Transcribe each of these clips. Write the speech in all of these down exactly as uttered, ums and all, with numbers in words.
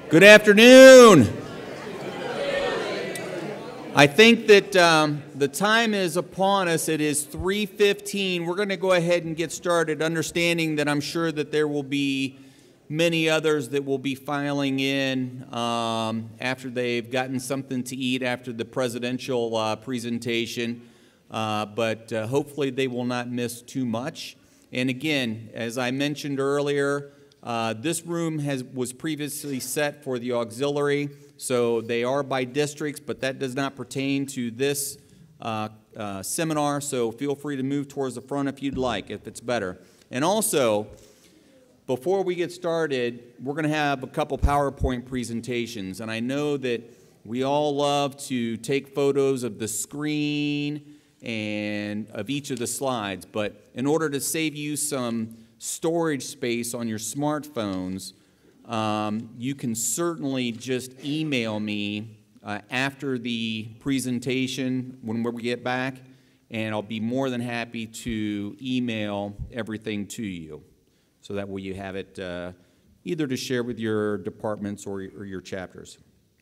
Good afternoon. I think that um, the time is upon us. It is three fifteen. We're going to go ahead and get started, understanding that I'm sure that there will be many others that will be filing in um, after they've gotten something to eat after the presidential uh, presentation. Uh, but uh, hopefully they will not miss too much. And again, as I mentioned earlier, uh, this room has was previously set for the auxiliary, so they are by districts, but that does not pertain to this uh, uh, seminar, so feel free to move towards the front if you'd like, if it's better. And also, before we get started, we're going to have a couple PowerPoint presentations, and I know that we all love to take photos of the screen and of each of the slides, but in order to save you some storage space on your smartphones, um, you can certainly just email me uh, after the presentation when we get back, and I'll be more than happy to email everything to you. So that way you have it uh, either to share with your departments or, or your chapters.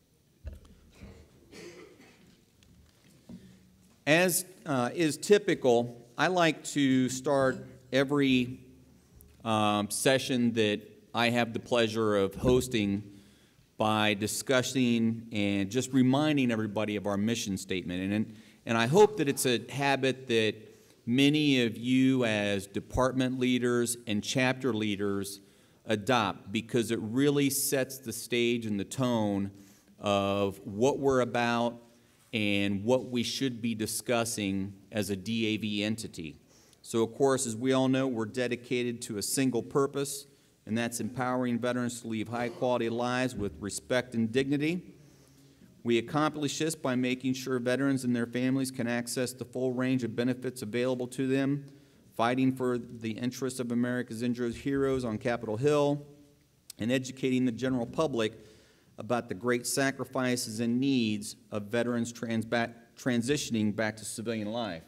As uh, is typical, I like to start every um, session that I have the pleasure of hosting by discussing and just reminding everybody of our mission statement. And, and, and I hope that it's a habit that many of you as department leaders and chapter leaders adopt, because it really sets the stage and the tone of what we're about and what we should be discussing as a D A V entity. So, of course, as we all know, we're dedicated to a single purpose, and that's empowering veterans to live high-quality lives with respect and dignity. We accomplish this by making sure veterans and their families can access the full range of benefits available to them, fighting for the interests of America's injured heroes on Capitol Hill, and educating the general public about the great sacrifices and needs of veterans trans back, transitioning back to civilian life.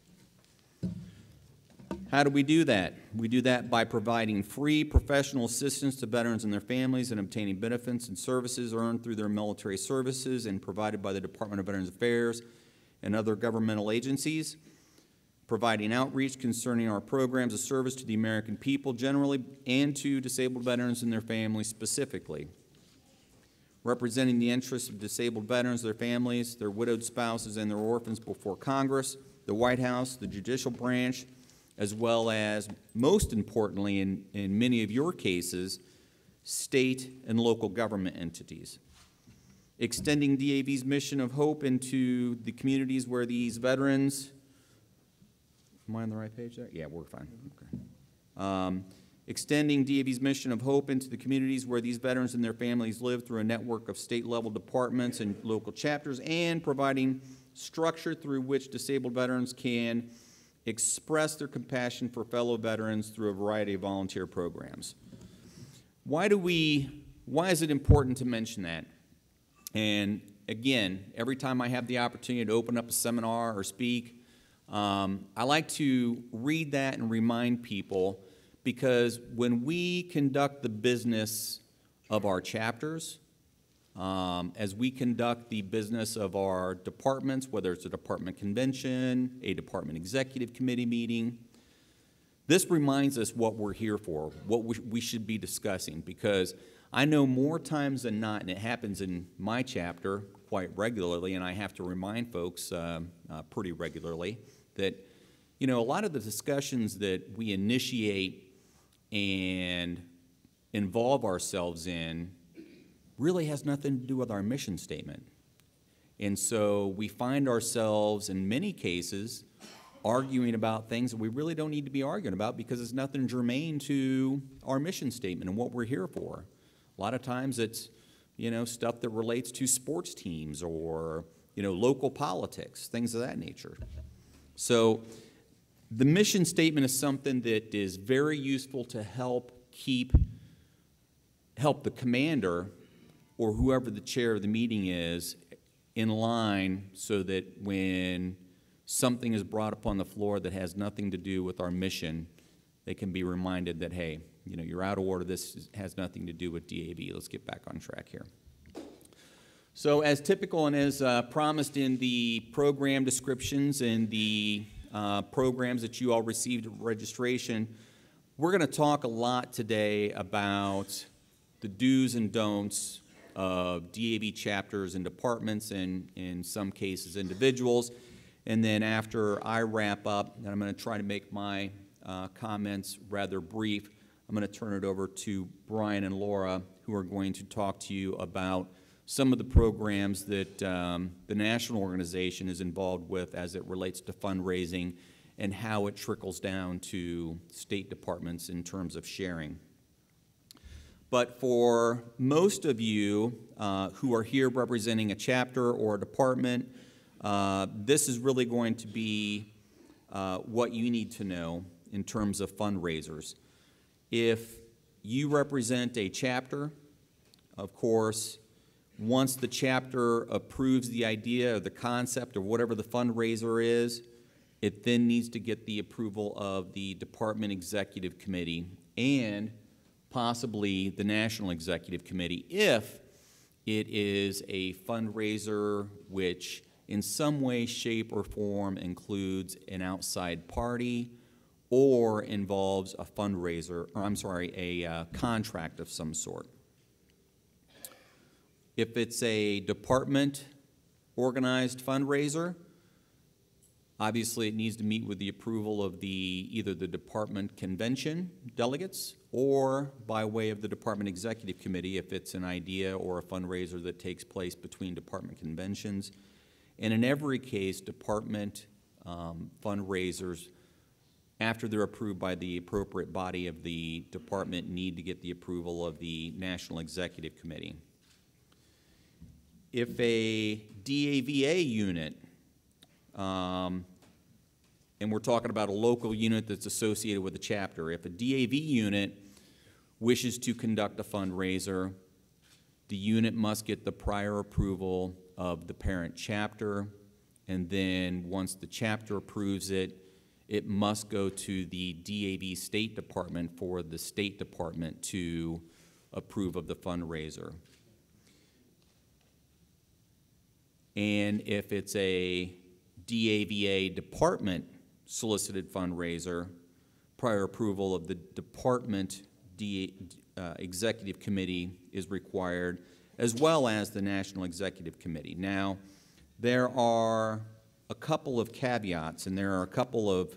How do we do that? We do that by providing free professional assistance to veterans and their families in obtaining benefits and services earned through their military services and provided by the Department of Veterans Affairs and other governmental agencies, providing outreach concerning our programs of service to the American people generally and to disabled veterans and their families specifically, representing the interests of disabled veterans, their families, their widowed spouses, and their orphans before Congress, the White House, the judicial branch, as well as, most importantly in, in many of your cases, state and local government entities. Extending D A V's mission of hope into the communities where these veterans, am I on the right page there? Yeah, we're fine. Okay. Um, extending D A V's mission of hope into the communities where these veterans and their families live through a network of state-level departments and local chapters, and providing structure through which disabled veterans can express their compassion for fellow veterans through a variety of volunteer programs. Why do we, why is it important to mention that? And again, every time I have the opportunity to open up a seminar or speak, um, I like to read that and remind people, because when we conduct the business of our chapters, Um, as we conduct the business of our departments, whether it's a department convention, a department executive committee meeting, this reminds us what we're here for, what we, we should be discussing, because I know more times than not, and it happens in my chapter quite regularly, and I have to remind folks uh, uh, pretty regularly that, you know, a lot of the discussions that we initiate and involve ourselves in really has nothing to do with our mission statement. And so we find ourselves, in many cases, arguing about things that we really don't need to be arguing about because it's nothing germane to our mission statement and what we're here for. A lot of times it's, you know, stuff that relates to sports teams or, you know, local politics, things of that nature. So the mission statement is something that is very useful to help keep, help the commander or whoever the chair of the meeting is in line, so that when something is brought up on the floor that has nothing to do with our mission, they can be reminded that, hey, you know, you're out of order. This is, has nothing to do with D A V. Let's get back on track here. So as typical and as uh, promised in the program descriptions and the uh, programs that you all received at registration, we're going to talk a lot today about the do's and don'ts of D A V chapters and departments, and in some cases individuals. And then after I wrap up, and I'm going to try to make my uh, comments rather brief, I'm going to turn it over to Brian and Laura, who are going to talk to you about some of the programs that um, the national organization is involved with as it relates to fundraising and how it trickles down to state departments in terms of sharing. But for most of you uh, who are here representing a chapter or a department, uh, this is really going to be uh, what you need to know in terms of fundraisers. If you represent a chapter, of course, once the chapter approves the idea or the concept or whatever the fundraiser is, it then needs to get the approval of the Department Executive Committee and possibly the National Executive Committee if it is a fundraiser which in some way, shape, or form includes an outside party or involves a fundraiser, or I'm sorry, a uh, contract of some sort. If it's a department organized fundraiser, obviously it needs to meet with the approval of the either the department convention delegates or by way of the Department Executive Committee if it's an idea or a fundraiser that takes place between department conventions. And in every case, department um, fundraisers, after they're approved by the appropriate body of the department, need to get the approval of the National Executive Committee. If a D A V A unit, um, and we're talking about a local unit that's associated with a chapter, if a D A V unit wishes to conduct a fundraiser, the unit must get the prior approval of the parent chapter, and then once the chapter approves it, it must go to the D A V State Department for the State Department to approve of the fundraiser. And if it's a D A V A department solicited fundraiser, prior approval of the department D, uh, executive committee is required, as well as the National Executive Committee. Now, there are a couple of caveats, and there are a couple of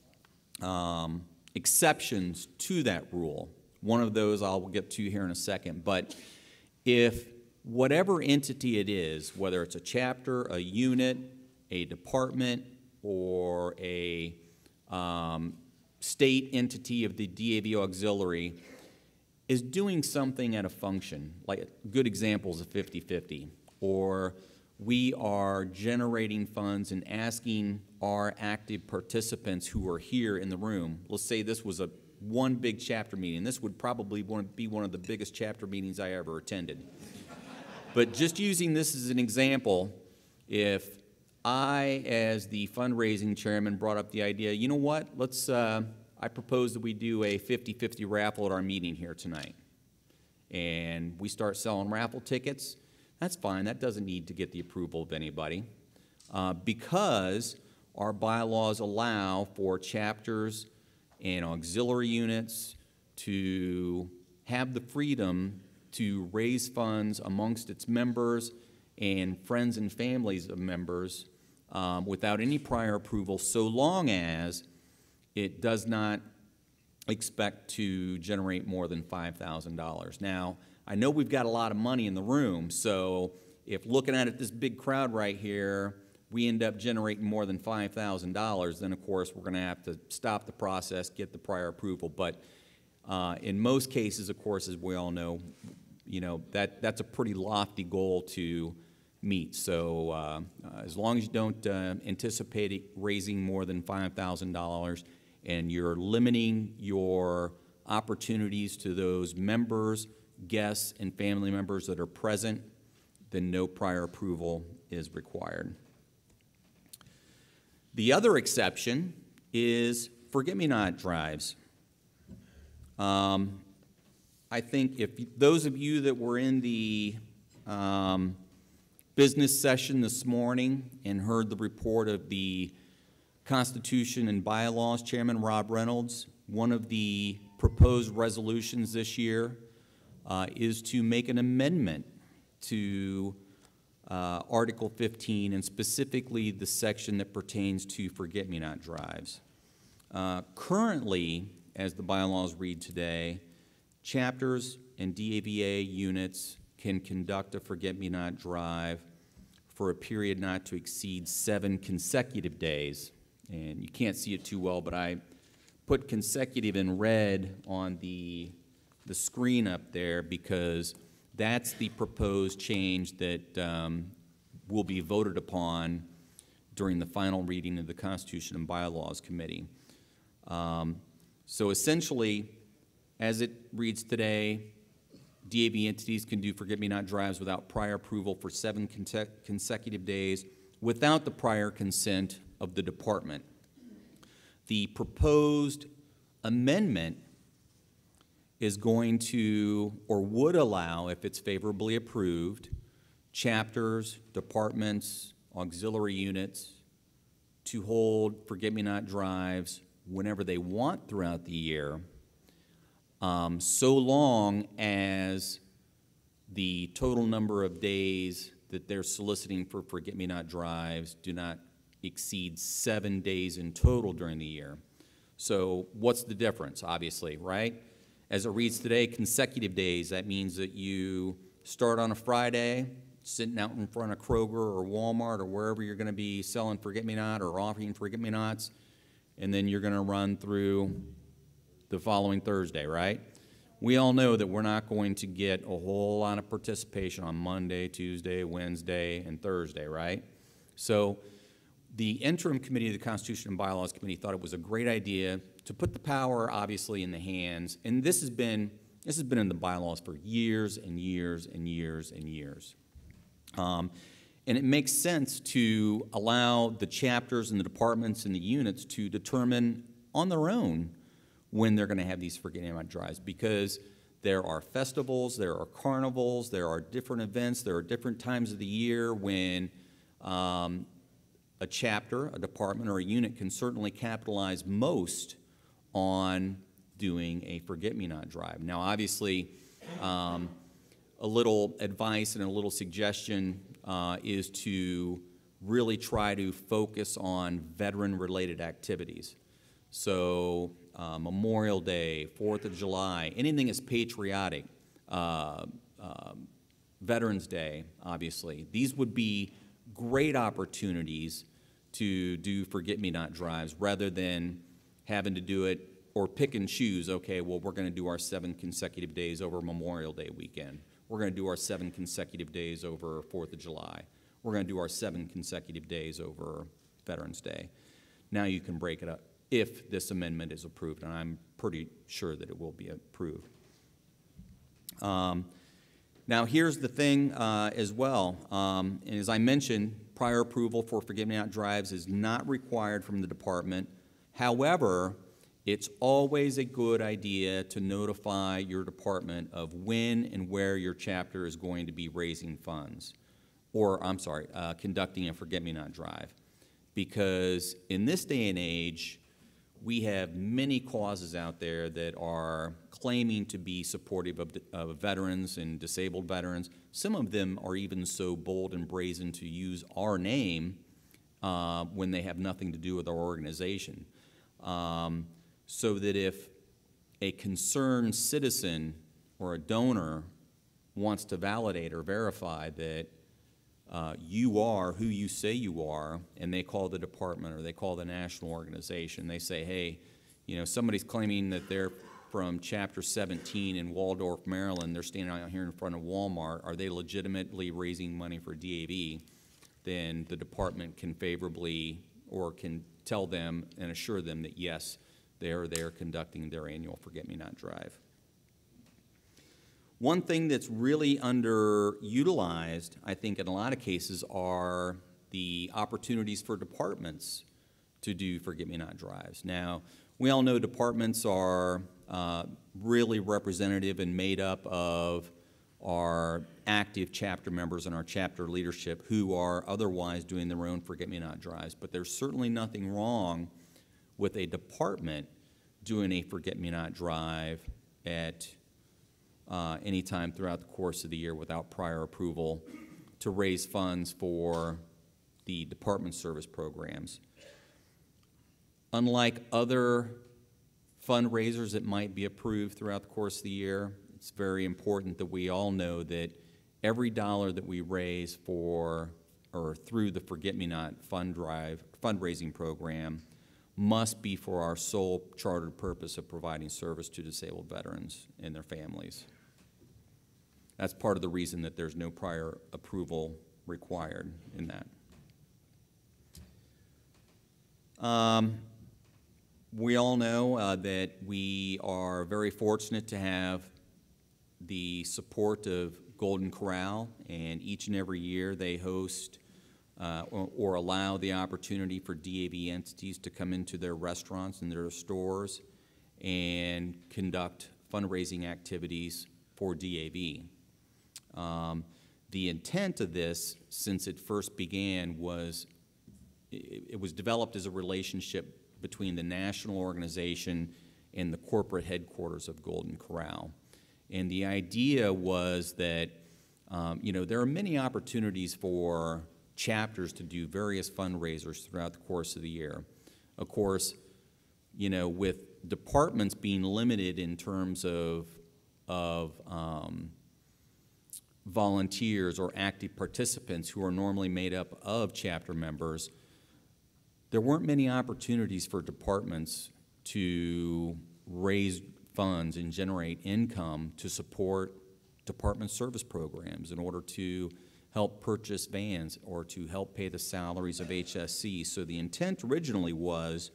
um, exceptions to that rule. One of those I'll get to here in a second, but if whatever entity it is, whether it's a chapter, a unit, a department, or a um, state entity of the D A V auxiliary, is doing something at a function, like good examples of fifty fifty, or we are generating funds and asking our active participants who are here in the room, let's say this was a one big chapter meeting. This would probably be one of the biggest chapter meetings I ever attended. But just using this as an example, if I, as the fundraising chairman, brought up the idea, you know what, let's, uh, I propose that we do a fifty fifty raffle at our meeting here tonight. And we start selling raffle tickets, that's fine, that doesn't need to get the approval of anybody. Uh, because our bylaws allow for chapters and auxiliary units to have the freedom to raise funds amongst its members and friends and families of members um, without any prior approval, so long as it does not expect to generate more than five thousand dollars. Now, I know we've got a lot of money in the room, so if looking at it, this big crowd right here, we end up generating more than five thousand dollars, then of course we're going to have to stop the process, get the prior approval. But uh, in most cases, of course, as we all know, you know, that, that's a pretty lofty goal to meet. So uh, uh, as long as you don't uh, anticipate it raising more than five thousand dollars and you're limiting your opportunities to those members, guests, and family members that are present, then no prior approval is required. The other exception is forget-me-not drives. Um, I think if those of you that were in the um, business session this morning and heard the report of the Constitution and Bylaws Chairman Rob Reynolds, one of the proposed resolutions this year uh, is to make an amendment to uh, Article fifteen, and specifically the section that pertains to forget-me-not drives. Uh, currently, as the bylaws read today, chapters and D A V A units can conduct a forget-me-not drive for a period not to exceed seven consecutive days. And you can't see it too well, but I put consecutive in red on the, the screen up there because that's the proposed change that um, will be voted upon during the final reading of the Constitution and Bylaws Committee. Um, so essentially, as it reads today, D A V entities can do forget-me-not drives without prior approval for seven conse consecutive days without the prior consent of the department. The proposed amendment is going to, or would allow, if it's favorably approved, chapters, departments, auxiliary units to hold forget-me-not drives whenever they want throughout the year, um, so long as the total number of days that they're soliciting for forget-me-not drives do not exceed seven days in total during the year. So what's the difference, obviously, right? As it reads today, consecutive days, that means that you start on a Friday, sitting out in front of Kroger or Walmart or wherever you're going to be selling forget-me-not or offering forget-me-nots, and then you're going to run through the following Thursday, right? We all know that we're not going to get a whole lot of participation on Monday, Tuesday, Wednesday, and Thursday, right? So the interim committee of the Constitution and Bylaws Committee thought it was a great idea to put the power, obviously, in the hands, and this has been, this has been in the bylaws for years and years and years and years. Um, and it makes sense to allow the chapters and the departments and the units to determine on their own when they're going to have these forget-me-not drives, because there are festivals, there are carnivals, there are different events, there are different times of the year when um, a chapter, a department, or a unit can certainly capitalize most on doing a forget-me-not drive. Now, obviously, um, a little advice and a little suggestion uh, is to really try to focus on veteran-related activities. So uh, Memorial Day, Fourth of July, anything that's patriotic, uh, uh, Veterans Day, obviously. These would be great opportunities to do forget-me-not drives rather than having to do it or pick and choose, okay, well, we're going to do our seven consecutive days over Memorial Day weekend. We're going to do our seven consecutive days over Fourth of July. We're going to do our seven consecutive days over Veterans Day. Now you can break it up if this amendment is approved, and I'm pretty sure that it will be approved. Um, now here's the thing uh, as well, um, and as I mentioned, prior approval for forget-me-not drives is not required from the department. However, it's always a good idea to notify your department of when and where your chapter is going to be raising funds, or I'm sorry, uh, conducting a forget-me-not drive. Because in this day and age, we have many causes out there that are claiming to be supportive of, of veterans and disabled veterans. Some of them are even so bold and brazen to use our name uh, when they have nothing to do with our organization. Um, so that if a concerned citizen or a donor wants to validate or verify that uh, you are who you say you are, and they call the department or they call the national organization, they say, hey, you know, somebody's claiming that they're from Chapter seventeen in Waldorf, Maryland, they're standing out here in front of Walmart, are they legitimately raising money for D A V? Then the department can favorably or can tell them and assure them that yes, they are there conducting their annual forget-me-not drive. One thing that's really underutilized, I think, in a lot of cases are the opportunities for departments to do forget-me-not drives. Now, we all know departments are uh, really representative and made up of our active chapter members and our chapter leadership who are otherwise doing their own forget-me-not drives. But there's certainly nothing wrong with a department doing a forget-me-not drive at uh, any time throughout the course of the year without prior approval to raise funds for the department service programs. Unlike other fundraisers that might be approved throughout the course of the year, it's very important that we all know that every dollar that we raise for or through the Forget-Me-Not fund drive fundraising program must be for our sole chartered purpose of providing service to disabled veterans and their families. That's part of the reason that there's no prior approval required in that. Um, we all know uh, that we are very fortunate to have the support of Golden Corral, and each and every year they host uh, or, or allow the opportunity for D A V entities to come into their restaurants and their stores and conduct fundraising activities for D A V. Um, the intent of this, since it first began, was it, it was developed as a relationship between the national organization and the corporate headquarters of Golden Corral. And the idea was that, um, you know, there are many opportunities for chapters to do various fundraisers throughout the course of the year. Of course, you know, with departments being limited in terms of, of um, volunteers or active participants who are normally made up of chapter members, there weren't many opportunities for departments to raise funds and generate income to support department service programs in order to help purchase vans or to help pay the salaries of H S C. So the intent originally was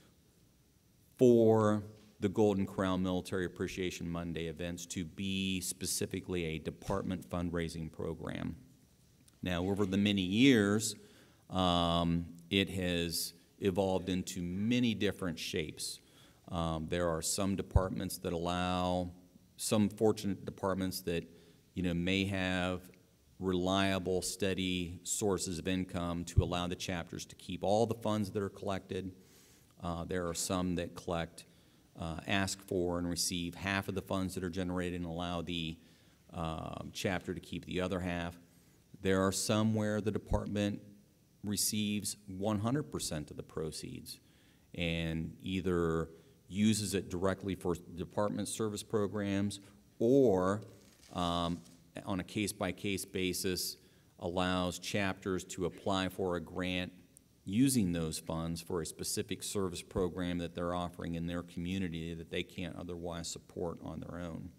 for the Golden Corral Military Appreciation Monday events to be specifically a department fundraising program. Now, over the many years, um, it has evolved into many different shapes. Um, there are some departments that allow, some fortunate departments that, you know, may have reliable, steady sources of income to allow the chapters to keep all the funds that are collected. Uh, there are some that collect, uh, ask for and receive half of the funds that are generated and allow the uh, chapter to keep the other half. There are some where the department receives one hundred percent of the proceeds and either uses it directly for department service programs or um, on a case-by-case basis allows chapters to apply for a grant using those funds for a specific service program that they're offering in their community that they can't otherwise support on their own.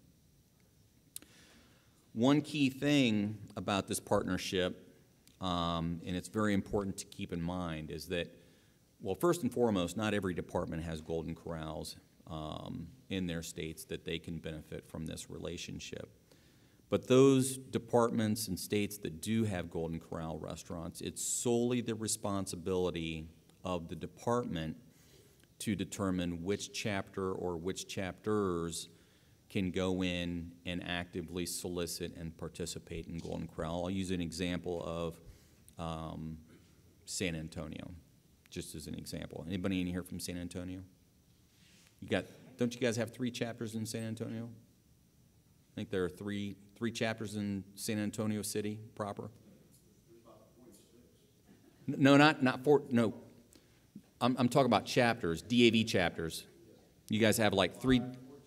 One key thing about this partnership, um, and it's very important to keep in mind, is that, well, first and foremost, not every department has Golden Corrals um, in their states that they can benefit from this relationship. But those departments and states that do have Golden Corral restaurants, it's solely the responsibility of the department to determine which chapter or which chapters can go in and actively solicit and participate in Golden Corral. I'll use an example of um, San Antonio, just as an example. Anybody in here from San Antonio? You got, don't you guys have three chapters in San Antonio? I think there are three, three chapters in San Antonio City proper. No, not, not four, no. I'm, I'm talking about chapters, D A V chapters. You guys have like three.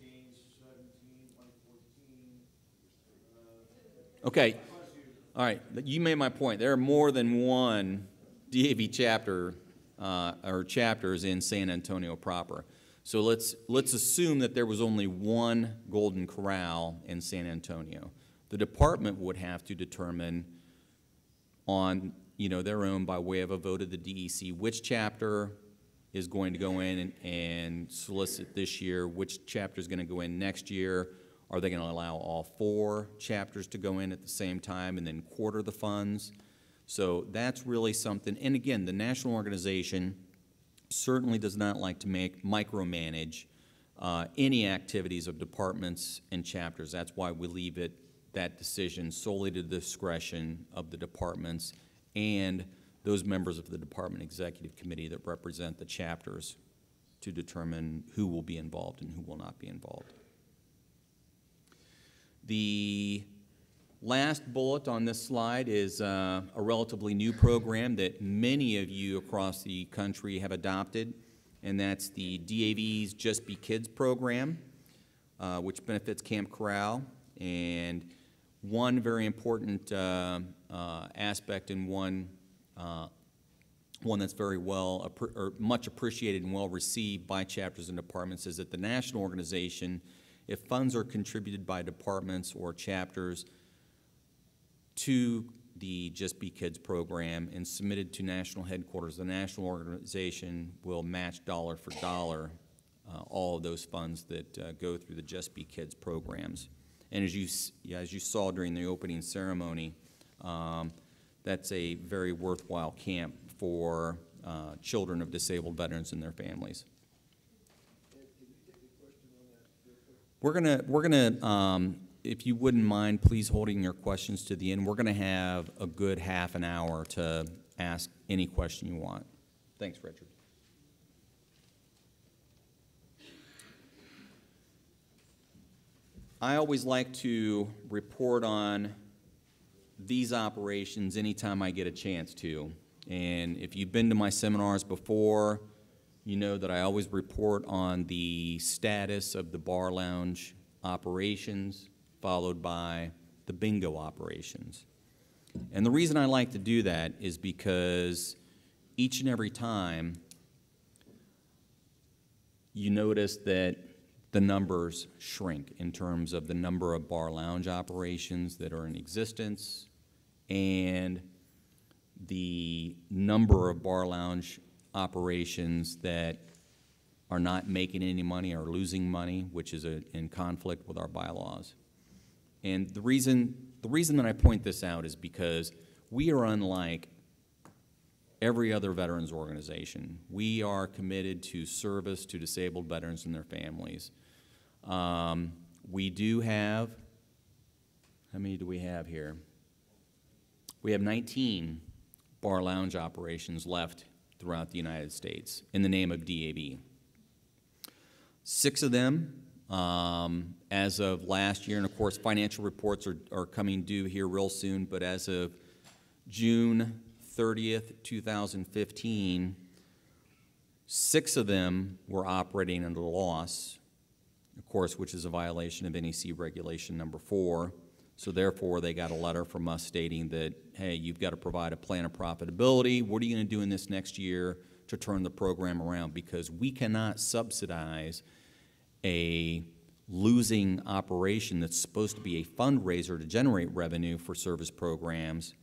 Okay, all right, you made my point. There are more than one D A V chapter uh, or chapters in San Antonio proper. So let's, let's assume that there was only one Golden Corral in San Antonio. The department would have to determine on, you know, their own by way of a vote of the D E C which chapter is going to go in and, and solicit this year, which chapter is going to go in next year. Are they going to allow all four chapters to go in at the same time and then quarter the funds? So that's really something. And again, the national organization certainly does not like to make micromanage uh, any activities of departments and chapters. That's why we leave it, that decision solely to the discretion of the departments and those members of the department executive committee that represent the chapters to determine who will be involved and who will not be involved. The last bullet on this slide is uh, a relatively new program that many of you across the country have adopted, and that's the D A V's Just Be Kids program, uh, which benefits Camp Corral. And one very important uh, uh, aspect and one uh, one that's very well, or much appreciated and well received by chapters and departments is that the national organization, if funds are contributed by departments or chapters to the Just Be Kids program and submitted to national headquarters, the national organization will match dollar for dollar uh, all of those funds that uh, go through the Just Be Kids programs. And as you, yeah, as you saw during the opening ceremony, um, that's a very worthwhile camp for uh, children of disabled veterans and their families. We're gonna, we're gonna, um, if you wouldn't mind, please holding your questions to the end. We're gonna have a good half an hour to ask any question you want. Thanks, Richard. I always like to report on these operations anytime I get a chance to. And if you've been to my seminars before, you know that I always report on the status of the bar lounge operations, followed by the bingo operations. And the reason I like to do that is because each and every time you notice that the numbers shrink in terms of the number of bar lounge operations that are in existence and the number of bar lounge operations that are not making any money or losing money, which is a, in conflict with our bylaws. And the reason, the reason that I point this out is because we are unlike every other veterans organization. We are committed to service to disabled veterans and their families. Um, we do have, how many do we have here? We have nineteen bar lounge operations left throughout the United States in the name of D A V. Six of them um, as of last year, and of course financial reports are, are coming due here real soon, but as of June thirtieth, two thousand fifteen, six of them were operating at a loss, of course, which is a violation of N E C regulation number four. So therefore, they got a letter from us stating that, hey, you've got to provide a plan of profitability. What are you going to do in this next year to turn the program around? Because we cannot subsidize a losing operation that's supposed to be a fundraiser to generate revenue for service programs.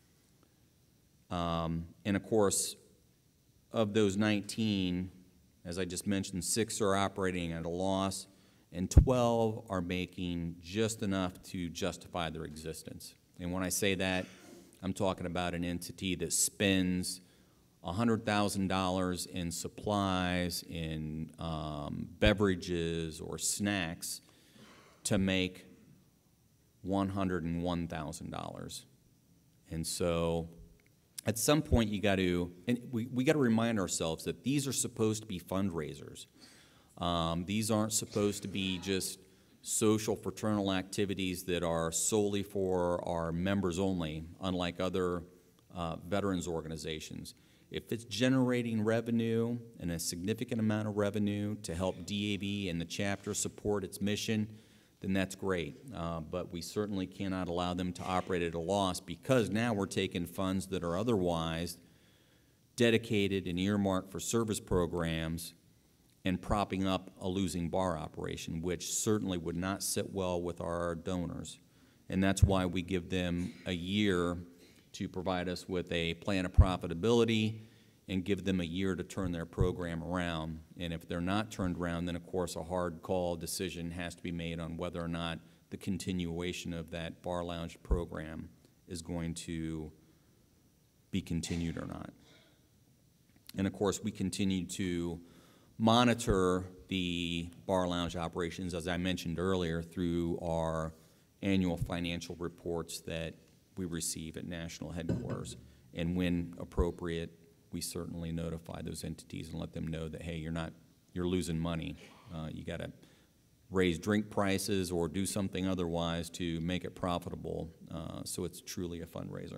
Um, and of course, of those nineteen, as I just mentioned, six are operating at a loss, and twelve are making just enough to justify their existence. And when I say that, I'm talking about an entity that spends one hundred thousand dollars in supplies, in um, beverages or snacks to make one hundred one thousand dollars. And so at some point you got to, and we, we got to remind ourselves that these are supposed to be fundraisers. Um, these aren't supposed to be just social fraternal activities that are solely for our members only, unlike other uh, veterans organizations. If it's generating revenue and a significant amount of revenue to help D A V and the chapter support its mission, then that's great. Uh, but we certainly cannot allow them to operate at a loss, because now we're taking funds that are otherwise dedicated and earmarked for service programs and propping up a losing bar operation, which certainly would not sit well with our donors. And that's why we give them a year to provide us with a plan of profitability and give them a year to turn their program around. And if they're not turned around, then of course a hard call decision has to be made on whether or not the continuation of that bar lounge program is going to be continued or not. And of course we continue to monitor the bar lounge operations, as I mentioned earlier, through our annual financial reports that we receive at national headquarters. And when appropriate, we certainly notify those entities and let them know that, hey, you're not, you're losing money. Uh, you got to raise drink prices or do something otherwise to make it profitable, uh, so it's truly a fundraiser.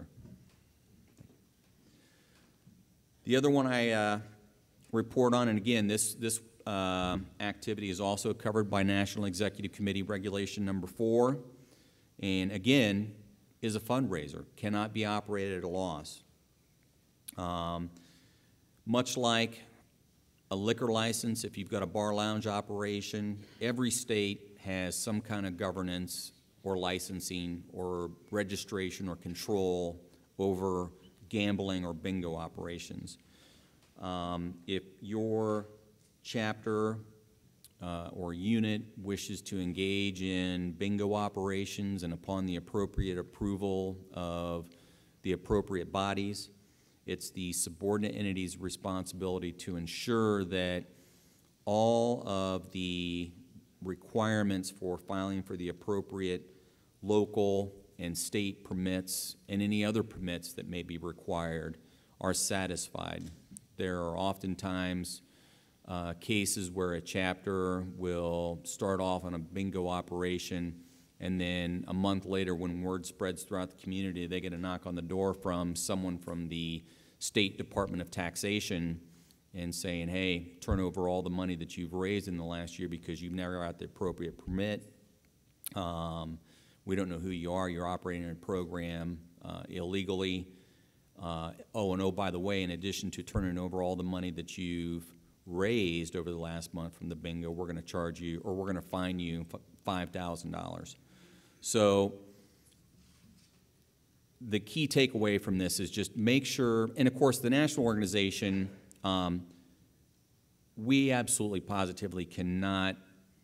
The other one I uh, report on, and again, this, this uh, activity is also covered by National Executive Committee Regulation Number Four, and again, is a fundraiser, cannot be operated at a loss. Um, much like a liquor license, if you've got a bar lounge operation, every state has some kind of governance or licensing or registration or control over gambling or bingo operations. Um, if your chapter uh, or unit wishes to engage in bingo operations and upon the appropriate approval of the appropriate bodies, it's the subordinate entity's responsibility to ensure that all of the requirements for filing for the appropriate local and state permits and any other permits that may be required are satisfied. There are oftentimes uh, cases where a chapter will start off on a bingo operation, and then a month later, when word spreads throughout the community, they get a knock on the door from someone from the State Department of Taxation and saying, hey, turn over all the money that you've raised in the last year because you've never got the appropriate permit. Um, we don't know who you are. You're operating a program uh, illegally. Uh, oh, and oh, by the way, in addition to turning over all the money that you've raised over the last month from the bingo, we're going to charge you, or we're going to fine you five thousand dollars. So the key takeaway from this is just make sure, and of course the national organization, um, we absolutely positively cannot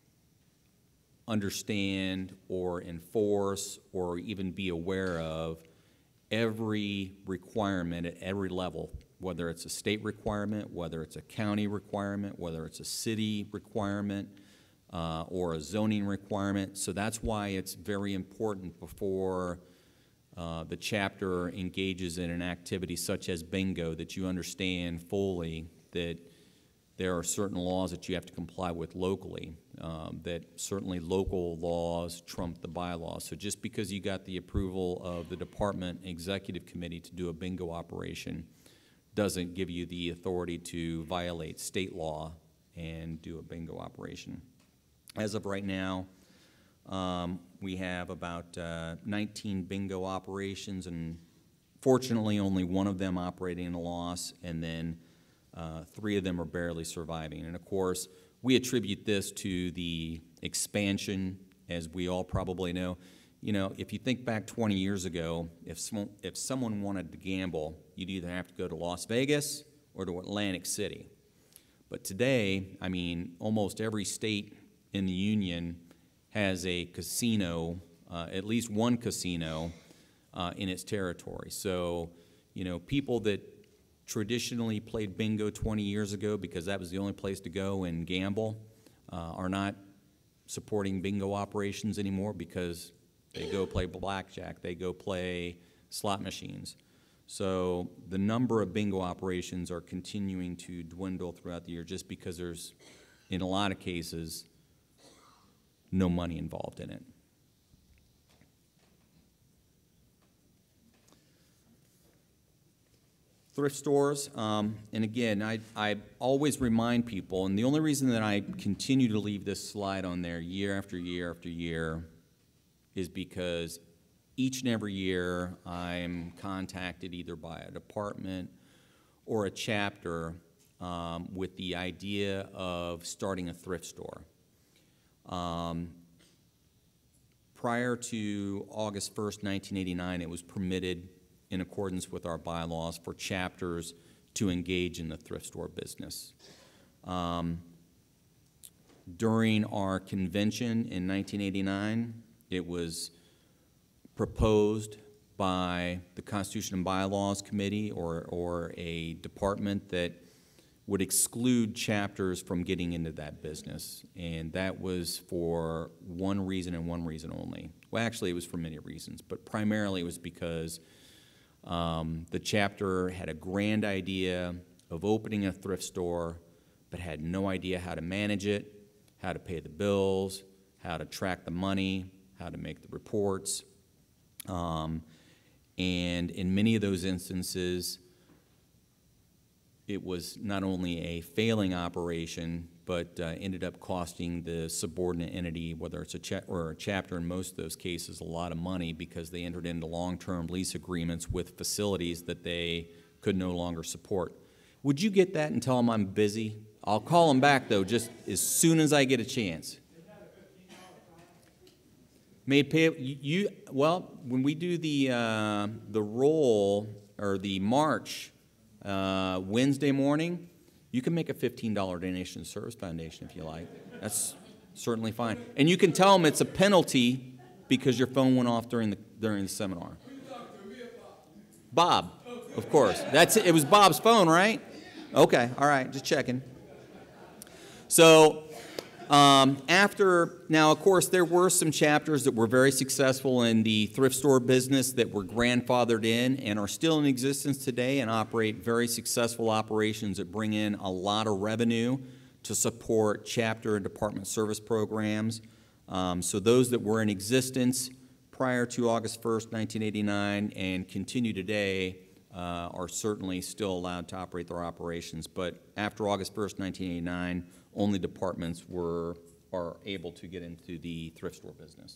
understand or enforce or even be aware of every requirement at every level, whether it's a state requirement, whether it's a county requirement, whether it's a city requirement, uh, or a zoning requirement. So that's why it's very important before uh, the chapter engages in an activity such as bingo that you understand fully that there are certain laws that you have to comply with locally, um, that certainly local laws trump the bylaws. So just because you got the approval of the department executive committee to do a bingo operation doesn't give you the authority to violate state law and do a bingo operation. As of right now, um, we have about uh, nineteen bingo operations, and fortunately only one of them operating in a loss, and then uh, three of them are barely surviving. And of course, we attribute this to the expansion, as we all probably know. You know, if you think back twenty years ago, if, some, if someone wanted to gamble, you'd either have to go to Las Vegas or to Atlantic City. But today, I mean, almost every state in the union has a casino, uh, at least one casino uh, in its territory. So, you know, people that traditionally played bingo twenty years ago because that was the only place to go and gamble uh, are not supporting bingo operations anymore because they go play blackjack, they go play slot machines. So the number of bingo operations are continuing to dwindle throughout the year just because there's, in a lot of cases, no money involved in it. Thrift stores, um, and again, I, I always remind people, and the only reason that I continue to leave this slide on there year after year after year is because each and every year I'm contacted either by a department or a chapter um, with the idea of starting a thrift store. Um, prior to August first, nineteen eighty-nine, it was permitted in accordance with our bylaws for chapters to engage in the thrift store business. Um, during our convention in nineteen eighty-nine, it was proposed by the Constitution and Bylaws Committee or, or a department that would exclude chapters from getting into that business. And that was for one reason and one reason only. Well, actually, it was for many reasons, but primarily it was because um, the chapter had a grand idea of opening a thrift store, but had no idea how to manage it, how to pay the bills, how to track the money, how to make the reports. Um, and in many of those instances, it was not only a failing operation, but uh, ended up costing the subordinate entity, whether it's a cha or a chapter in most of those cases, a lot of money because they entered into long-term lease agreements with facilities that they could no longer support. Would you get that and tell them I'm busy? I'll call them back, though, just as soon as I get a chance. Made pay, you, you, well, when we do the, uh, the roll or the march uh, Wednesday morning, you can make a fifteen dollar donation to the Service Foundation if you like. That's certainly fine. And you can tell them it's a penalty because your phone went off during the, during the seminar. Bob, of course. That's it. It was Bob's phone, right? Okay, all right, just checking. So um, after, now of course there were some chapters that were very successful in the thrift store business that were grandfathered in and are still in existence today and operate very successful operations that bring in a lot of revenue to support chapter and department service programs. Um, so those that were in existence prior to August first, nineteen eighty-nine and continue today uh, are certainly still allowed to operate their operations. But after August first, nineteen eighty-nine, only departments were are able to get into the thrift store business.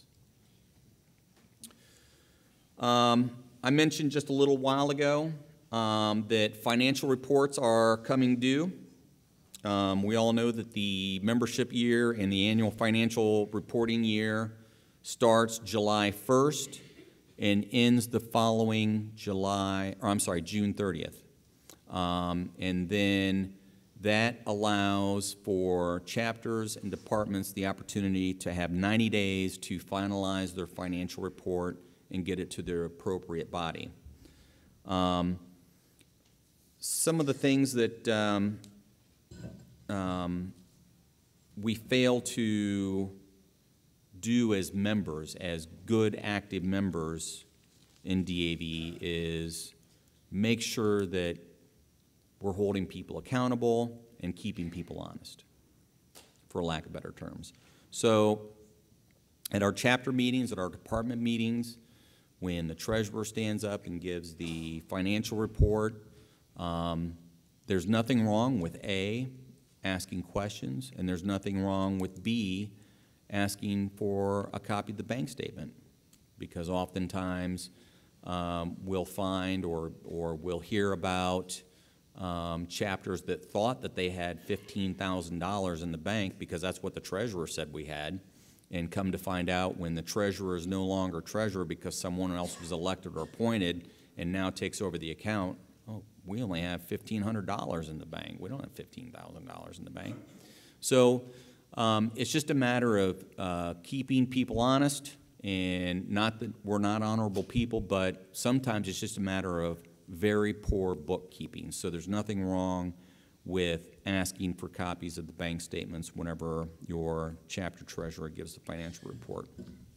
Um, I mentioned just a little while ago um, that financial reports are coming due. Um, we all know that the membership year and the annual financial reporting year starts July first and ends the following July, or I'm sorry, June thirtieth. Um, and then that allows for chapters and departments the opportunity to have ninety days to finalize their financial report and get it to their appropriate body. Um, some of the things that um, um, we fail to do as members, as good active members in D A V, is make sure that we're holding people accountable and keeping people honest, for lack of better terms. So at our chapter meetings, at our department meetings, when the treasurer stands up and gives the financial report, um, there's nothing wrong with A, asking questions, and there's nothing wrong with B, asking for a copy of the bank statement, because oftentimes um, we'll find or, or we'll hear about Um, chapters that thought that they had fifteen thousand dollars in the bank because that's what the treasurer said we had, and come to find out when the treasurer is no longer treasurer because someone else was elected or appointed and now takes over the account, oh, we only have fifteen hundred dollars in the bank. We don't have fifteen thousand dollars in the bank. So um, it's just a matter of uh, keeping people honest, and not that we're not honorable people, but sometimes it's just a matter of very poor bookkeeping. So there's nothing wrong with asking for copies of the bank statements whenever your chapter treasurer gives the financial report.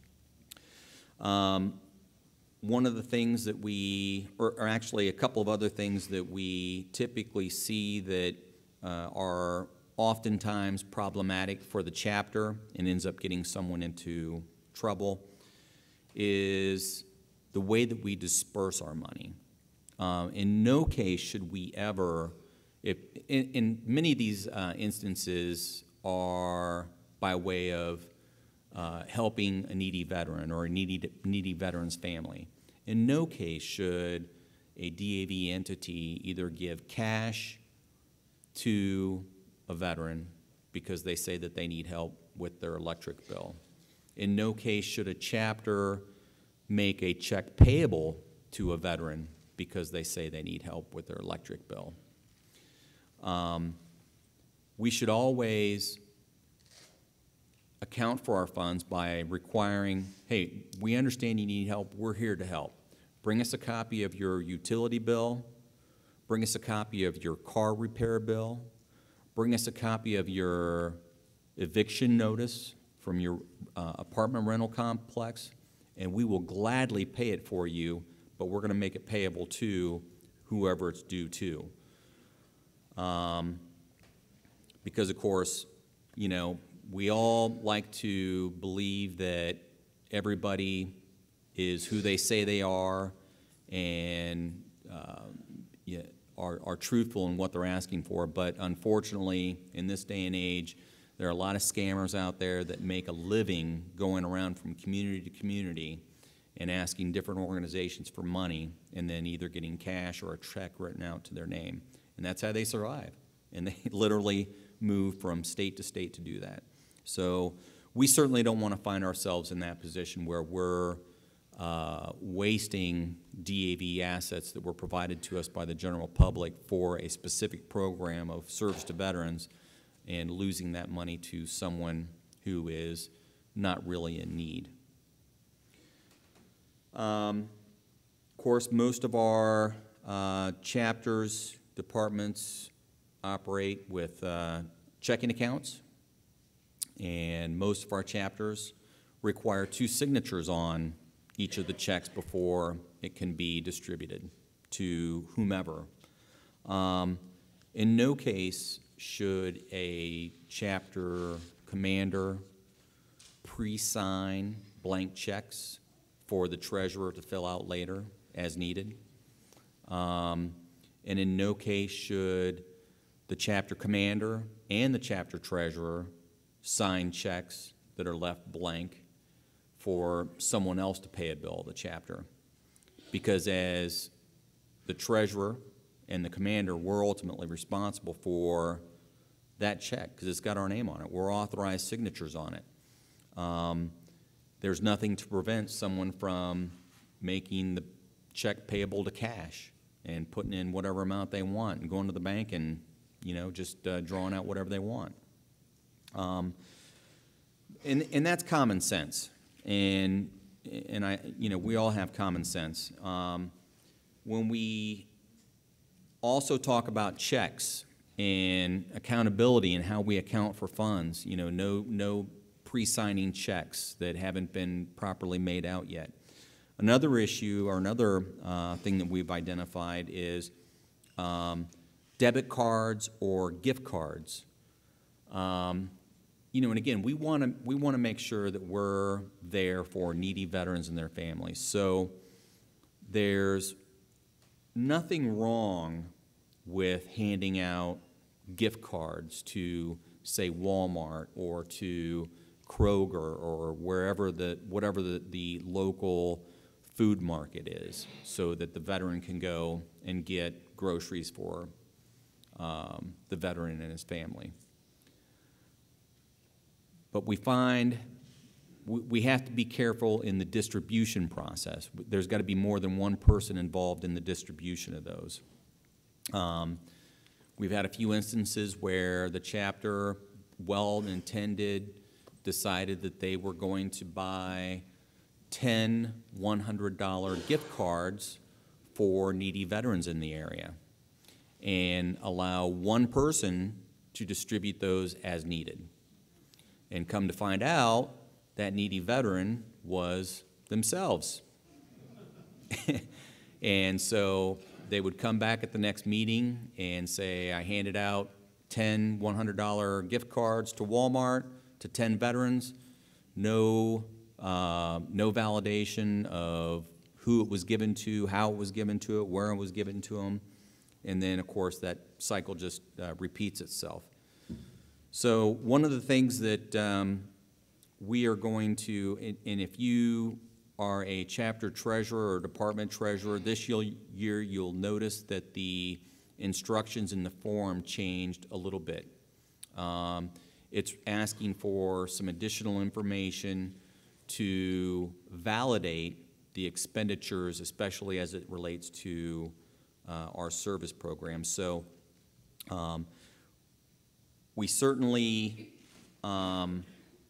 Um, one of the things that we, or, or actually a couple of other things that we typically see that uh, are oftentimes problematic for the chapter and ends up getting someone into trouble is the way that we disperse our money. Uh, in no case should we ever, if in, in many of these uh, instances are by way of uh, helping a needy veteran or a needy, needy veteran's family. In no case should a D A V entity either give cash to a veteran because they say that they need help with their electric bill. In no case should a chapter make a check payable to a veteran because they say they need help with their electric bill. Um, we should always account for our funds by requiring, hey, we understand you need help, we're here to help. Bring us a copy of your utility bill, bring us a copy of your car repair bill, bring us a copy of your eviction notice from your uh, apartment rental complex, and we will gladly pay it for you, but we're going to make it payable to whoever it's due to. Um, because, of course, you know, we all like to believe that everybody is who they say they are and uh, yeah, are, are truthful in what they're asking for. But unfortunately, in this day and age, there are a lot of scammers out there that make a living going around from community to community and asking different organizations for money and then either getting cash or a check written out to their name. And that's how they survive. And they literally move from state to state to do that. So we certainly don't want to find ourselves in that position where we're uh, wasting D A V assets that were provided to us by the general public for a specific program of service to veterans and losing that money to someone who is not really in need. Um, of course, most of our uh, chapters, departments operate with uh, checking accounts, and most of our chapters require two signatures on each of the checks before it can be distributed to whomever. Um, in no case should a chapter commander pre-sign blank checks for the treasurer to fill out later as needed. Um, and in no case should the chapter commander and the chapter treasurer sign checks that are left blank for someone else to pay a bill of the chapter. Because as the treasurer and the commander, we're ultimately responsible for that check because it's got our name on it. We're authorized signatures on it. Um, there's nothing to prevent someone from making the check payable to cash and putting in whatever amount they want and going to the bank and, you know, just uh, drawing out whatever they want. Um, and, and that's common sense. And, and I, you know, we all have common sense. Um, when we also talk about checks and accountability and how we account for funds, you know, no, no pre-signing checks that haven't been properly made out yet. Another issue or another uh, thing that we've identified is um, debit cards or gift cards. Um, you know, and again, we want to we want to make sure that we're there for needy veterans and their families. So there's nothing wrong with handing out gift cards to, say, Walmart or to Kroger or wherever the whatever the, the local food market is, so that the veteran can go and get groceries for um, the veteran and his family. But we find we, we have to be careful in the distribution process. There's got to be more than one person involved in the distribution of those. Um, we've had a few instances where the chapter, well-intended, decided that they were going to buy ten one hundred dollar gift cards for needy veterans in the area and allow one person to distribute those as needed. And come to find out, that needy veteran was themselves. And so they would come back at the next meeting and say, I handed out ten one hundred dollar gift cards to Walmart to ten veterans, no, uh, no validation of who it was given to, how it was given to it, where it was given to them. And then, of course, that cycle just uh, repeats itself. So one of the things that um, we are going to, and, and if you are a chapter treasurer or department treasurer, this year you'll notice that the instructions in the form changed a little bit. Um, it's asking for some additional information to validate the expenditures, especially as it relates to uh, our service programs. So um, we certainly um,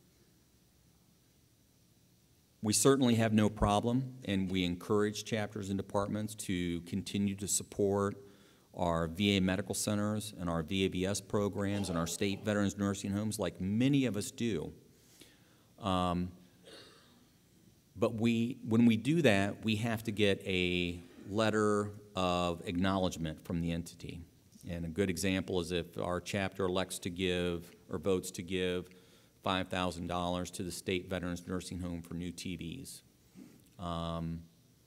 we certainly have no problem, and we encourage chapters and departments to continue to support our V A medical centers and our V A B S programs and our state veterans nursing homes, like many of us do. Um, but we, when we do that, we have to get a letter of acknowledgement from the entity. And a good example is if our chapter elects to give or votes to give five thousand dollars to the state veterans nursing home for new T Vs. Um,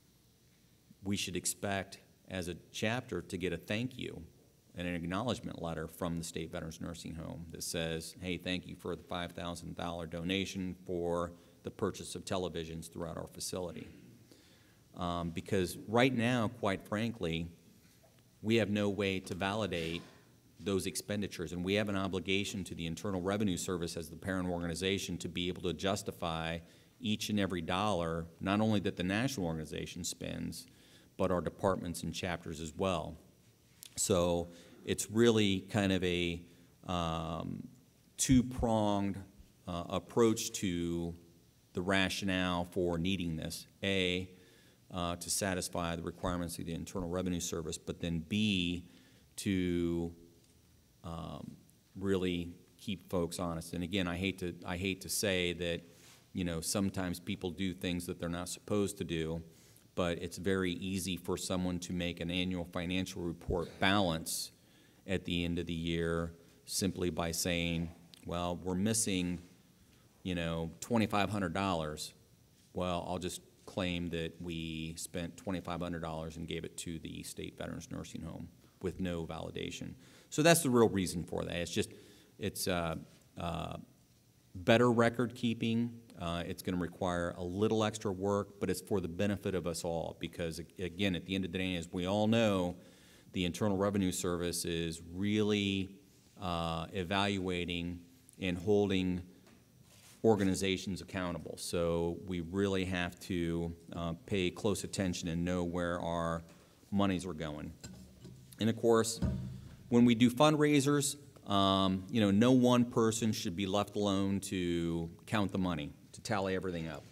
we should expect as a chapter to get a thank you and an acknowledgement letter from the state veterans nursing home that says, hey, thank you for the five thousand dollar donation for the purchase of televisions throughout our facility. Um, because right now, quite frankly, we have no way to validate those expenditures, and we have an obligation to the Internal Revenue Service as the parent organization to be able to justify each and every dollar, not only that the national organization spends, but our departments and chapters as well. So it's really kind of a um, two-pronged uh, approach to the rationale for needing this. A, uh, to satisfy the requirements of the Internal Revenue Service, but then B, to um, really keep folks honest. And again, I hate to, I hate to say that, you know, sometimes people do things that they're not supposed to do, but it's very easy for someone to make an annual financial report balance at the end of the year simply by saying, well, we're missing, you know, twenty-five hundred dollars. Well, I'll just claim that we spent twenty-five hundred dollars and gave it to the state veterans nursing home with no validation. So that's the real reason for that. It's just, it's uh, uh, better record keeping. Uh, it's going to require a little extra work, but it's for the benefit of us all because, again, at the end of the day, as we all know, the Internal Revenue Service is really uh, evaluating and holding organizations accountable. So we really have to uh, pay close attention and know where our monies are going. And of course, when we do fundraisers, um, you know, no one person should be left alone to count the money, to tally everything up.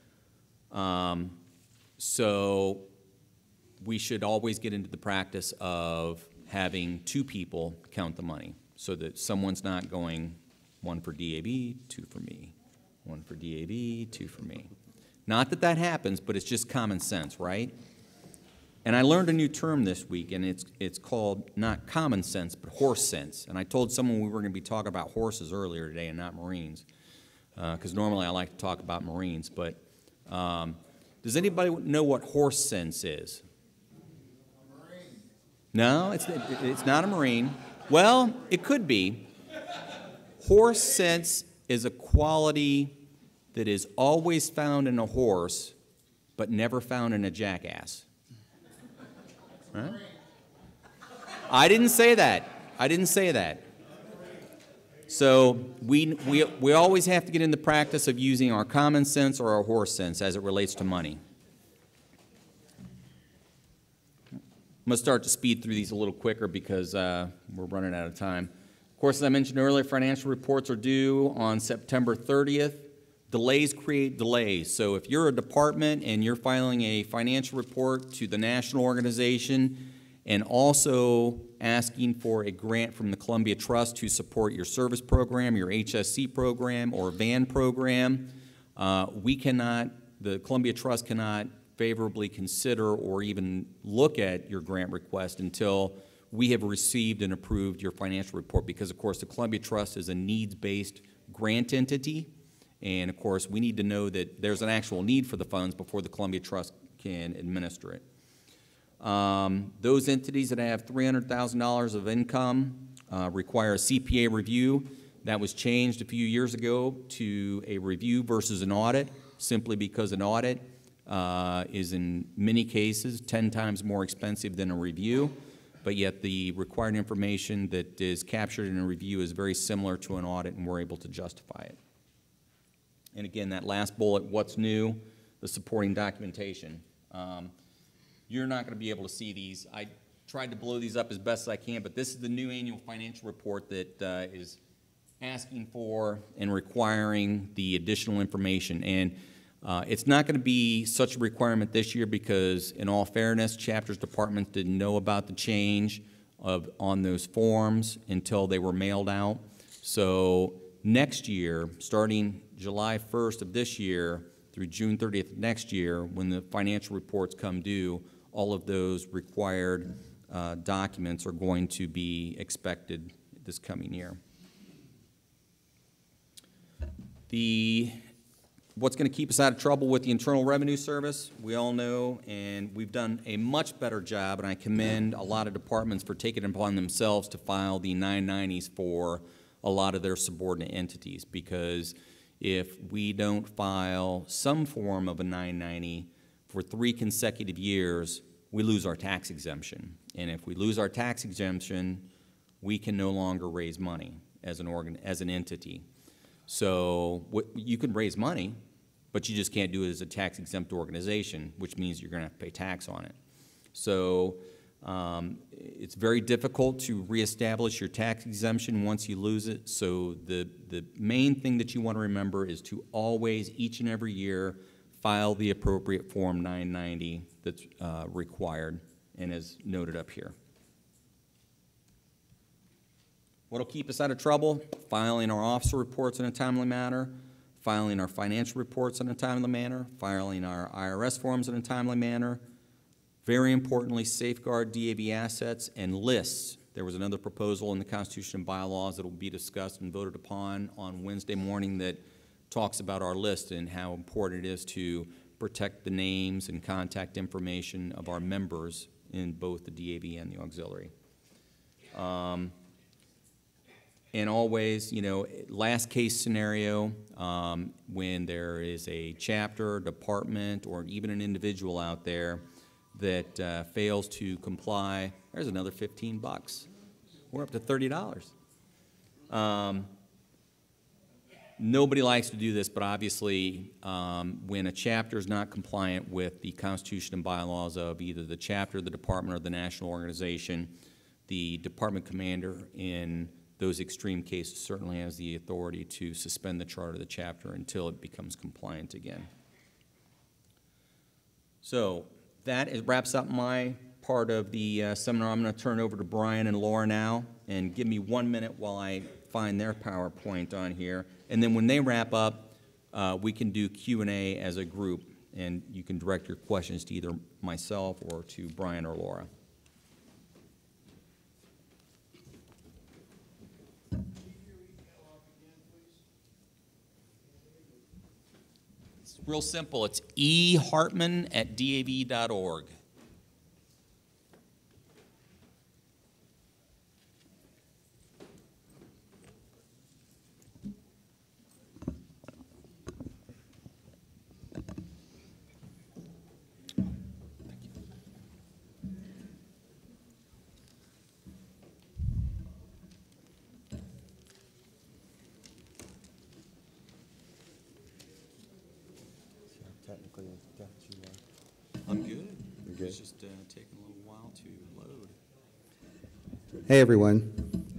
Um, so we should always get into the practice of having two people count the money so that someone's not going one for D A B, two for me, one for D A B, two for me. Not that that happens, but it's just common sense, right? And I learned a new term this week, and it's, it's called not common sense, but horse sense. And I told someone we were going to be talking about horses earlier today and not Marines, because uh, normally I like to talk about Marines. But um, does anybody know what horse sense is? Marine. No, it's, it's not a Marine. Well, it could be. Horse sense is a quality that is always found in a horse, but never found in a jackass. Right? I didn't say that. I didn't say that. So we, we, we always have to get in the practice of using our common sense or our horse sense as it relates to money. I'm going to start to speed through these a little quicker because uh, we're running out of time. Of course, as I mentioned earlier, financial reports are due on September thirtieth. Delays create delays. So if you're a department and you're filing a financial report to the national organization and also asking for a grant from the Columbia Trust to support your service program, your H S C program, or V A N program, uh, we cannot, the Columbia Trust cannot favorably consider or even look at your grant request until we have received and approved your financial report because, of course, the Columbia Trust is a needs-based grant entity. And, of course, we need to know that there's an actual need for the funds before the Columbia Trust can administer it. Um, those entities that have three hundred thousand dollars of income uh, require a C P A review. That was changed a few years ago to a review versus an audit, simply because an audit uh, is in many cases ten times more expensive than a review, but yet the required information that is captured in a review is very similar to an audit, and we're able to justify it. And again, that last bullet, what's new, the supporting documentation. Um, you're not going to be able to see these. I tried to blow these up as best as I can, but this is the new annual financial report that uh, is asking for and requiring the additional information. And uh, it's not going to be such a requirement this year because, in all fairness, chapters departments didn't know about the change of, on those forms until they were mailed out. So next year, starting July first of this year through June thirtieth next year, when the financial reports come due, all of those required uh, documents are going to be expected this coming year. The, what's going to keep us out of trouble with the Internal Revenue Service, we all know, and we've done a much better job, and I commend a lot of departments for taking it upon themselves to file the nine nineties for a lot of their subordinate entities, because if we don't file some form of a nine ninety for three consecutive years, we lose our tax exemption. And if we lose our tax exemption, we can no longer raise money as an organ, as an entity. So what, you can raise money, but you just can't do it as a tax-exempt organization, which means you're going to have to pay tax on it. So um, it's very difficult to reestablish your tax exemption once you lose it. So the, the main thing that you want to remember is to always, each and every year, file the appropriate Form nine ninety that's uh, required and is noted up here. What will keep us out of trouble? Filing our officer reports in a timely manner, filing our financial reports in a timely manner, filing our I R S forms in a timely manner. Very importantly, safeguard D A V assets and lists. There was another proposal in the Constitution and bylaws that will be discussed and voted upon on Wednesday morning that talks about our list and how important it is to protect the names and contact information of our members in both the D A V and the auxiliary. Um, And always, you know, last case scenario, um, when there is a chapter, department, or even an individual out there that uh, fails to comply, there's another fifteen bucks. We're up to thirty dollars. Um, nobody likes to do this, but obviously, um, when a chapter is not compliant with the Constitution and bylaws of either the chapter, the department, or the national organization, the department commander in those extreme cases certainly has the authority to suspend the charter of the chapter until it becomes compliant again. So that is, wraps up my part of the uh, seminar. I'm going to turn over to Brian and Laura now, and give me one minute while I find their PowerPoint on here. And then when they wrap up, uh, we can do Q and A as a group, and you can direct your questions to either myself or to Brian or Laura. Real simple. It's e hartman at d a v dot org. Technically, got you. Uh, I'm good. You're good? It's just uh, taking a little while to load. Hey, everyone.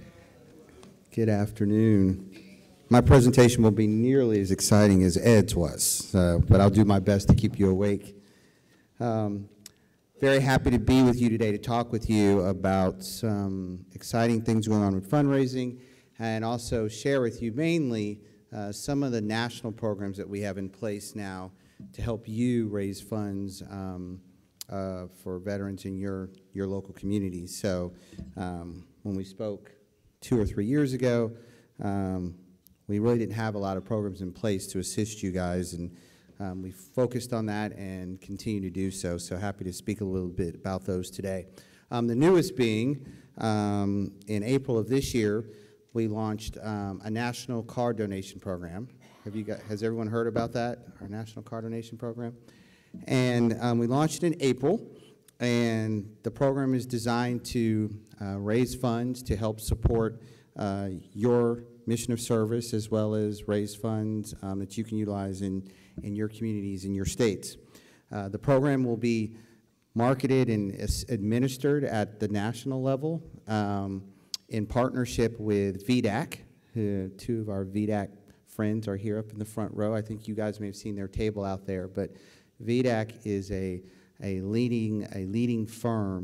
Good afternoon. My presentation will be nearly as exciting as Ed's was, uh, but I'll do my best to keep you awake. Um, very happy to be with you today to talk with you about some exciting things going on with fundraising, and also share with you mainly uh, some of the national programs that we have in place now to help you raise funds um, uh, for veterans in your, your local communities. So um, when we spoke two or three years ago, um, we really didn't have a lot of programs in place to assist you guys, and um, we focused on that and continue to do so. So happy to speak a little bit about those today. Um, the newest being, um, in April of this year, we launched um, a national car donation program. Have you got, has everyone heard about that, our national car donation program? And um, we launched it in April, and the program is designed to uh, raise funds to help support uh, your mission of service, as well as raise funds um, that you can utilize in, in your communities, in your states. Uh, the program will be marketed and administered at the national level um, in partnership with V D A C. Uh, two of our V D A C friends are here up in the front row. I think you guys may have seen their table out there, but V D A C is a, a, leading, a leading firm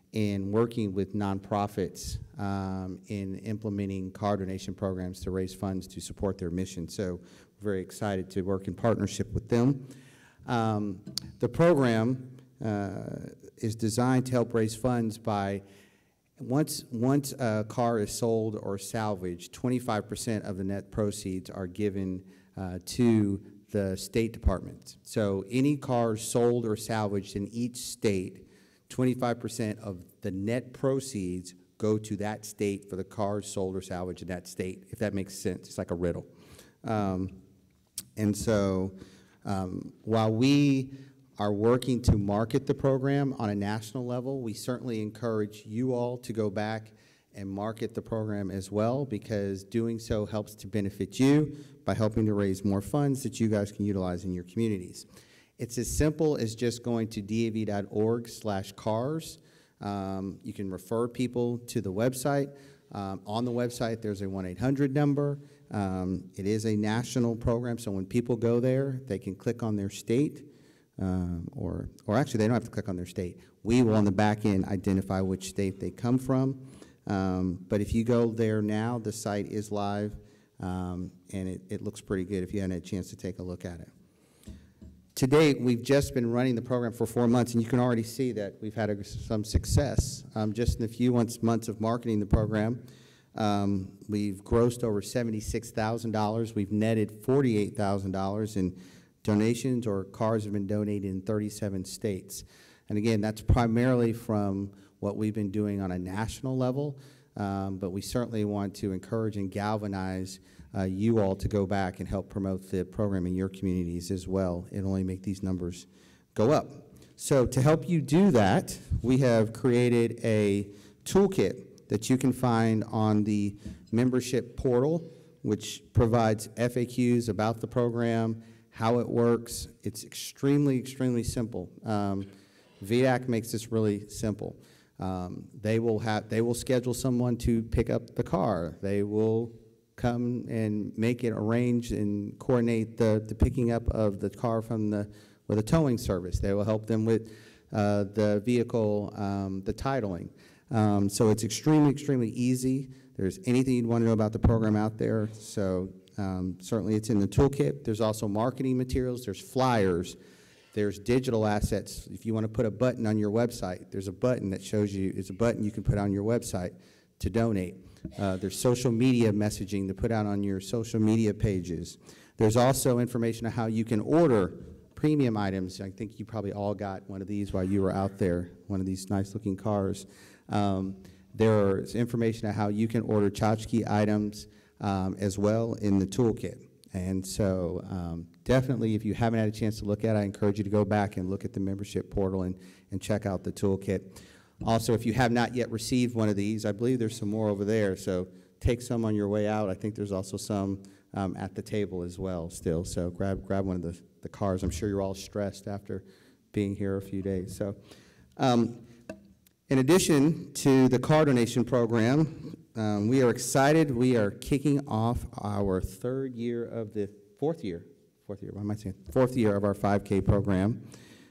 in working with nonprofits um, in implementing car donation programs to raise funds to support their mission. So we're very excited to work in partnership with them. Um, the program uh, is designed to help raise funds by, once, once a car is sold or salvaged, twenty-five percent of the net proceeds are given uh, to the State Department. So any cars sold or salvaged in each state, twenty-five percent of the net proceeds go to that state for the cars sold or salvaged in that state, if that makes sense. It's like a riddle. Um, and so um, while we are working to market the program on a national level, we certainly encourage you all to go back and market the program as well, because doing so helps to benefit you by helping to raise more funds that you guys can utilize in your communities. It's as simple as just going to D A V dot org slash cars. Um, you can refer people to the website. Um, on the website, there's a one eight hundred number. Um, it is a national program, so when people go there, they can click on their state, um, or, or actually, they don't have to click on their state. We will, on the back end, identify which state they come from. Um, but if you go there now, the site is live, um, and it, it looks pretty good if you haven't had a chance to take a look at it. To date, we've just been running the program for four months, and you can already see that we've had a, some success. Um, just in a few months, months of marketing the program, um, we've grossed over seventy-six thousand dollars. We've netted forty-eight thousand dollars in donations, or cars have been donated in thirty-seven states. And again, that's primarily from what we've been doing on a national level, um, but we certainly want to encourage and galvanize uh, you all to go back and help promote the program in your communities as well. It'll only make these numbers go up. So to help you do that, we have created a toolkit that you can find on the membership portal, which provides F A Qs about the program, how it works. It's extremely, extremely simple. Um, V D A C makes this really simple. Um, they will have, they will schedule someone to pick up the car. They will come and make it arrange and coordinate the, the picking up of the car from the, with a towing service. They will help them with uh, the vehicle, um, the titling. Um, so it's extremely, extremely easy. There's anything you'd want to know about the program out there. So um, certainly it's in the toolkit. There's also marketing materials. There's flyers. There's digital assets. If you want to put a button on your website, there's a button that shows you, it's a button you can put on your website to donate. Uh, there's social media messaging to put out on your social media pages. There's also information on how you can order premium items. I think you probably all got one of these while you were out there, one of these nice looking cars. Um, there's information on how you can order tchotchke items um, as well in the toolkit. And so um, definitely, if you haven't had a chance to look at it, I encourage you to go back and look at the membership portal and, and check out the toolkit. Also, if you have not yet received one of these, I believe there's some more over there, so take some on your way out. I think there's also some um, at the table as well still, so grab, grab one of the, the cars. I'm sure you're all stressed after being here a few days. So, um, in addition to the car donation program, Um, we are excited. We are kicking off our third year of the fourth year, fourth year, what am I saying? Fourth year of our five K program.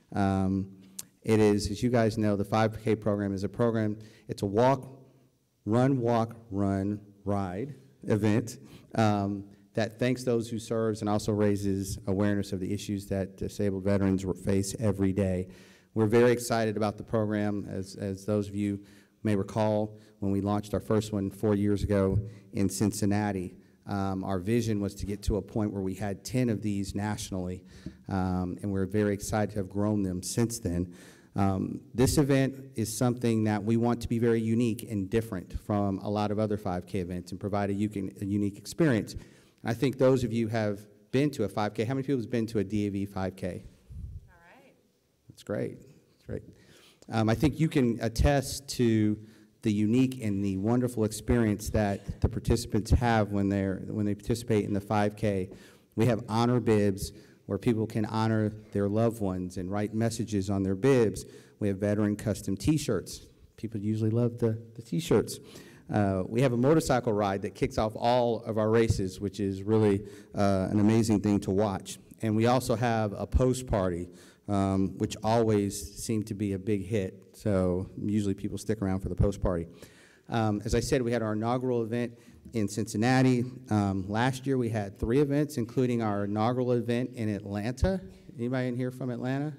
Um, it is, as you guys know, the five K program is a program, it's a walk, run, walk, run, ride event um, that thanks those who serves and also raises awareness of the issues that disabled veterans face every day. We're very excited about the program, as, as those of you may recall, when we launched our first one four years ago in Cincinnati. Um, our vision was to get to a point where we had ten of these nationally, um, and we're very excited to have grown them since then. Um, this event is something that we want to be very unique and different from a lot of other five K events and provide a, a unique experience. I think those of you have been to a five K. How many people have been to a D A V five K? All right. That's great. That's great. Um, I think you can attest to the unique and the wonderful experience that the participants have when they're when they participate in the five K. We have honor bibs where people can honor their loved ones and write messages on their bibs. We have veteran custom T-shirts. People usually love the, the T-shirts. Uh, we have a motorcycle ride that kicks off all of our races, which is really uh, an amazing thing to watch. And we also have a post party, um, which always seemed to be a big hit. So usually people stick around for the post-party. Um, as I said, we had our inaugural event in Cincinnati. Um, last year we had three events, including our inaugural event in Atlanta. Anybody in here from Atlanta?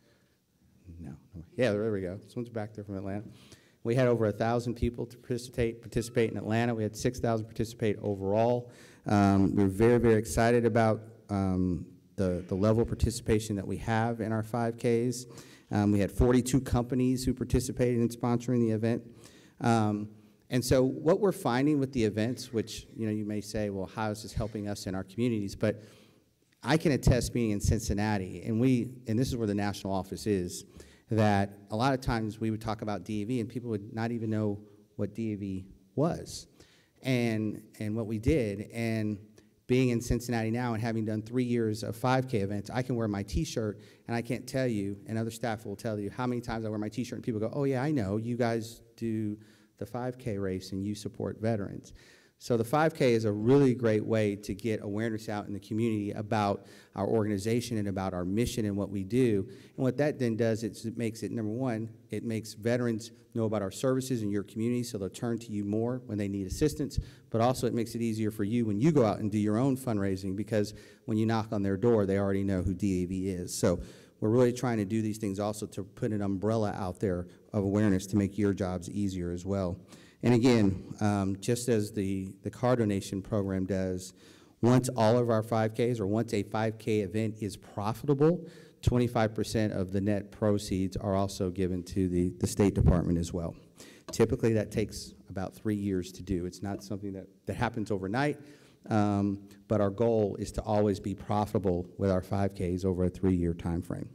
No. Yeah, there we go. Someone's back there from Atlanta. We had over one thousand people to participate, participate in Atlanta. We had six thousand participate overall. Um, we're very, very excited about um, the, the level of participation that we have in our five Ks. Um, we had forty-two companies who participated in sponsoring the event. Um, and so what we're finding with the events, which you know you may say, well, how is this helping us in our communities? But I can attest, being in Cincinnati, and we, and this is where the national office is, that a lot of times we would talk about D A V and people would not even know what D A V was and, and what we did. And being in Cincinnati now and having done three years of five K events, I can wear my T-shirt and I can't tell you, and other staff will tell you how many times I wear my T-shirt and people go, oh yeah, I know, you guys do the five K race and you support veterans. So the five K is a really great way to get awareness out in the community about our organization and about our mission and what we do. And what that then does is it makes it, number one, it makes veterans know about our services in your community, so they'll turn to you more when they need assistance, but also it makes it easier for you when you go out and do your own fundraising, because when you knock on their door, they already know who D A V is. So we're really trying to do these things also to put an umbrella out there of awareness to make your jobs easier as well. And again, um, just as the, the car donation program does, once all of our five Ks or once a five K event is profitable, twenty-five percent of the net proceeds are also given to the, the State Department as well. Typically, that takes about three years to do. It's not something that, that happens overnight, um, but our goal is to always be profitable with our five Ks over a three-year time frame.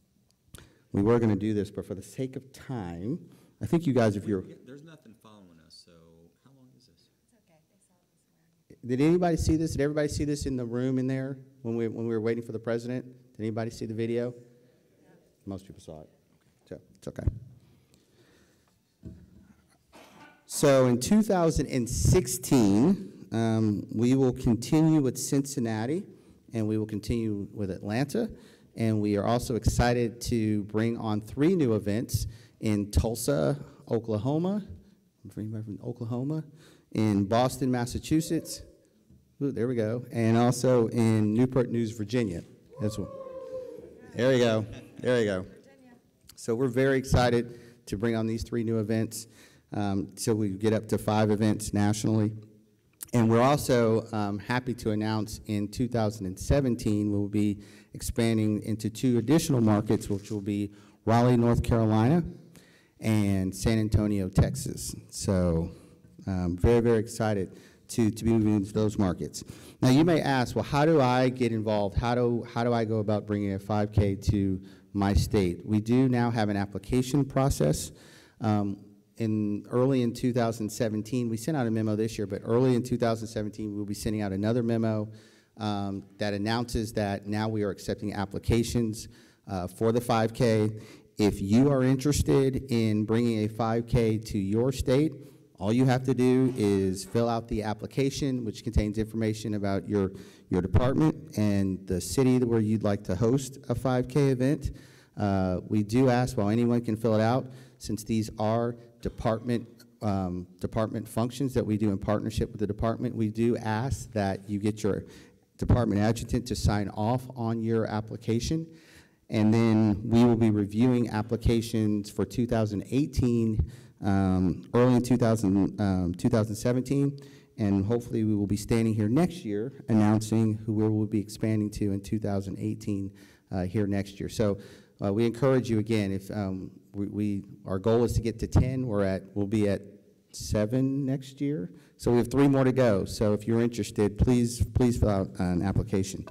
We were going to do this, but for the sake of time, I think you guys, if you're... There's nothing following us, so how long is this? It's okay, they saw it this morning. Did anybody see this? Did everybody see this in the room in there when we, when we were waiting for the president? Did anybody see the video? Yeah. Most people saw it. So it's okay. So in two thousand sixteen, um, we will continue with Cincinnati, and we will continue with Atlanta, and we are also excited to bring on three new events in Tulsa, Oklahoma, for anybody from Oklahoma, in Boston, Massachusetts, ooh, there we go, and also in Newport News, Virginia. That's one. There we go, there we go. Virginia. So we're very excited to bring on these three new events, um, so we get up to five events nationally. And we're also um, happy to announce in two thousand seventeen, we'll be expanding into two additional markets, which will be Raleigh, North Carolina, and San Antonio, Texas. So um, very, very excited to, to be moving into those markets. Now you may ask, well, how do I get involved? How do, how do I go about bringing a five K to my state? We do now have an application process. Um, in, early in two thousand seventeen, we sent out a memo this year, but early in two thousand seventeen, we'll be sending out another memo um, that announces that now we are accepting applications uh, for the five K. If you are interested in bringing a five K to your state, all you have to do is fill out the application, which contains information about your, your department and the city where you'd like to host a five K event. Uh, we do ask, while anyone can fill it out, since these are department, um, department functions that we do in partnership with the department, we do ask that you get your department adjutant to sign off on your application. And then we will be reviewing applications for two thousand eighteen, um, early in two thousand, um, two thousand seventeen, and hopefully we will be standing here next year announcing who we will be expanding to in two thousand eighteen uh, here next year. So uh, we encourage you again, if um, we, we, our goal is to get to ten, we're at, we'll be at seven next year. So we have three more to go. So if you're interested, please, please fill out an application.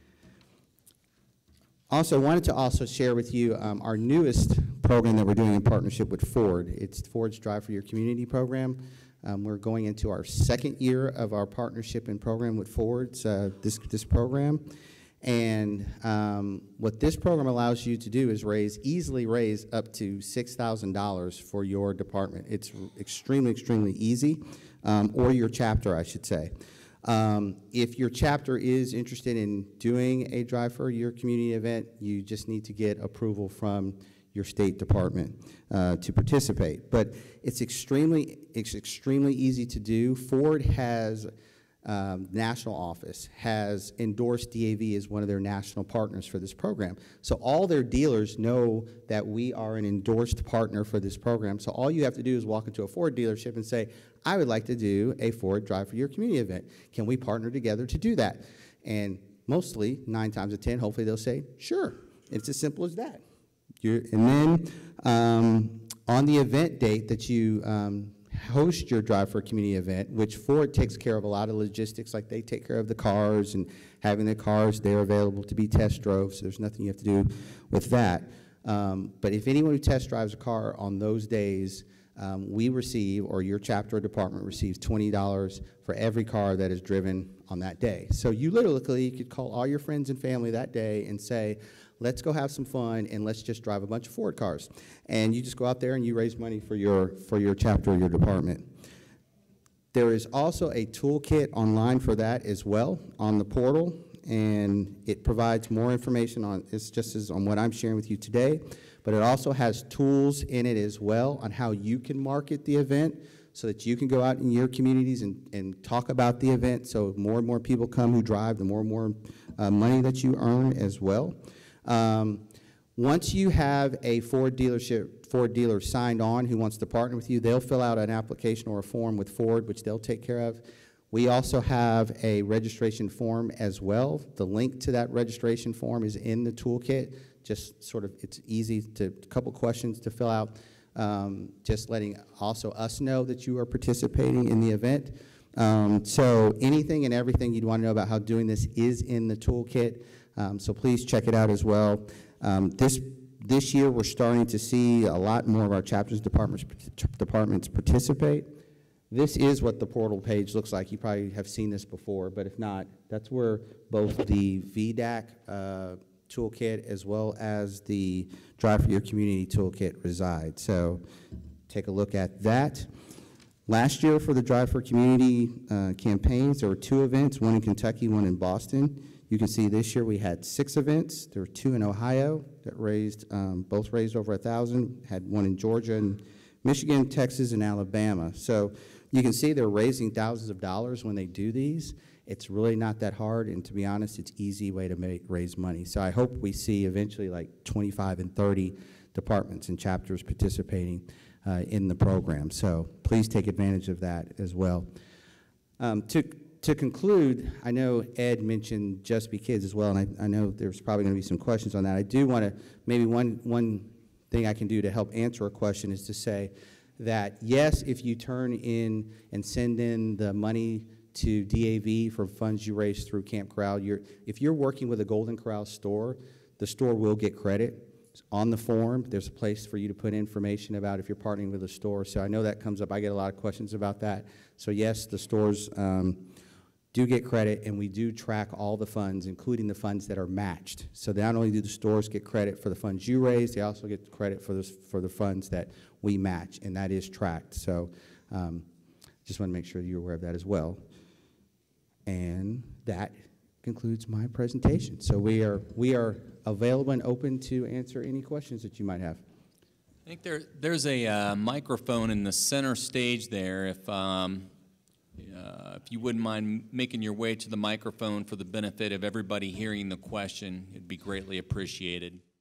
Also, wanted to also share with you um, our newest program that we're doing in partnership with Ford. It's Ford's Drive for Your Community program. Um, we're going into our second year of our partnership and program with Ford's, uh, this, this program. And um, what this program allows you to do is raise, easily raise up to six thousand dollars for your department. It's extremely, extremely easy, um, or your chapter, I should say. Um, if your chapter is interested in doing a Drive for Your Community event, you just need to get approval from your state department uh, to participate. But it's extremely, it's extremely easy to do. Ford has, um, national office, has endorsed D A V as one of their national partners for this program. So all their dealers know that we are an endorsed partner for this program. So all you have to do is walk into a Ford dealership and say, I would like to do a Ford Drive for Your Community event. Can we partner together to do that? And mostly, nine times out of ten, hopefully they'll say, sure. It's as simple as that. You're, and then um, on the event date that you um, host your Drive for a Community event, which Ford takes care of a lot of logistics, like they take care of the cars and having the cars there available to be test drove, so there's nothing you have to do with that. Um, but if anyone who test drives a car on those days, um, we receive, or your chapter or department receives twenty dollars for every car that is driven on that day. So you literally could call all your friends and family that day and say, let's go have some fun and let's just drive a bunch of Ford cars. And you just go out there and you raise money for your, for your chapter or your department. There is also a toolkit online for that as well on the portal, and it provides more information on, it's just as on what I'm sharing with you today, but it also has tools in it as well on how you can market the event so that you can go out in your communities and, and talk about the event, so more and more people come who drive, the more and more uh, money that you earn as well. Um, once you have a Ford dealership, Ford dealer signed on who wants to partner with you, they'll fill out an application or a form with Ford, which they'll take care of. We also have a registration form as well. The link to that registration form is in the toolkit. Just sort of, it's easy to, a couple questions to fill out. Um, just letting also us know that you are participating in the event. Um, so anything and everything you'd want to know about how doing this is in the toolkit. Um, so please check it out as well. Um, this this year we're starting to see a lot more of our chapters departments departments participate. This is what the portal page looks like. You probably have seen this before, but if not, that's where both the V D A C uh, toolkit as well as the Drive for Your Community toolkit reside. So take a look at that. Last year for the Drive for Community uh, campaigns, there were two events, one in Kentucky, one in Boston. You can see this year we had six events. There were two in Ohio that raised, um, both raised over a thousand. Had one in Georgia and Michigan, Texas, and Alabama. So you can see they're raising thousands of dollars when they do these. It's really not that hard, and to be honest, it's an easy way to make, raise money. So I hope we see eventually like twenty-five and thirty departments and chapters participating uh, in the program. So please take advantage of that as well. Um, to, to conclude, I know Ed mentioned Just Be Kids as well, and I, I know there's probably going to be some questions on that. I do want to, maybe one, one thing I can do to help answer a question is to say that, yes, if you turn in and send in the money to D A V for funds you raise through Camp Corral, you're, if you're working with a Golden Corral store, the store will get credit. On the form, there's a place for you to put information about if you're partnering with a store. So I know that comes up. I get a lot of questions about that. So yes, the stores um, do get credit, and we do track all the funds, including the funds that are matched. So not only do the stores get credit for the funds you raise, they also get credit for, this, for the funds that we match, and that is tracked. So um, just want to make sure you're aware of that as well. And that concludes my presentation. So we are, we are available and open to answer any questions that you might have. I think there, there's a uh, microphone in the center stage there. If, um, uh, if you wouldn't mind making your way to the microphone for the benefit of everybody hearing the question, it'd be greatly appreciated.